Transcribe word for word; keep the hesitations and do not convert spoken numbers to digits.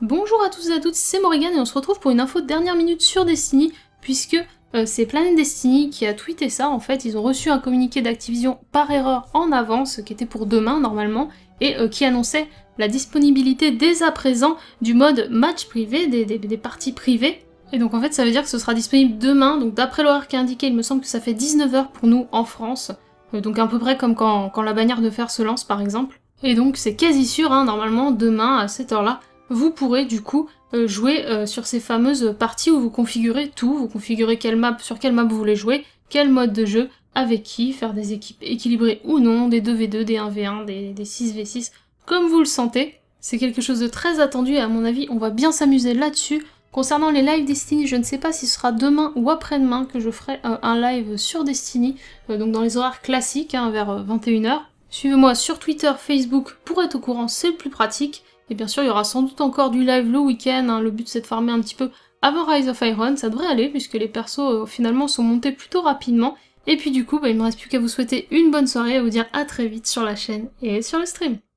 Bonjour à tous et à toutes, c'est Morrigan et on se retrouve pour une info de dernière minute sur Destiny, puisque euh, c'est Planet Destiny qui a tweeté ça. En fait, ils ont reçu un communiqué d'Activision par erreur en avance, qui était pour demain normalement, et euh, qui annonçait la disponibilité dès à présent du mode match privé, des, des, des parties privées. Et donc en fait ça veut dire que ce sera disponible demain, donc d'après l'horaire qui est indiqué, il me semble que ça fait dix-neuf heures pour nous en France, euh, donc à peu près comme quand, quand la bannière de fer se lance par exemple. Et donc c'est quasi sûr, hein, normalement demain à cette heure-là, vous pourrez du coup euh, jouer euh, sur ces fameuses parties où vous configurez tout, vous configurez quelle map, sur quelle map vous voulez jouer, quel mode de jeu, avec qui, faire des équipes équilibrées ou non, des deux v deux, des un v un, des, des six v six, comme vous le sentez. C'est quelque chose de très attendu et à mon avis on va bien s'amuser là-dessus. Concernant les live Destiny, je ne sais pas si ce sera demain ou après-demain que je ferai euh, un live sur Destiny, euh, donc dans les horaires classiques, hein, vers euh, vingt et une heures. Suivez-moi sur Twitter, Facebook pour être au courant, c'est le plus pratique. Et bien sûr, il y aura sans doute encore du live le week-end, hein. Le but c'est de farmer un petit peu avant Rise of Iron, ça devrait aller puisque les persos euh, finalement sont montés plutôt rapidement. Et puis du coup, bah, il me reste plus qu'à vous souhaiter une bonne soirée et à vous dire à très vite sur la chaîne et sur le stream.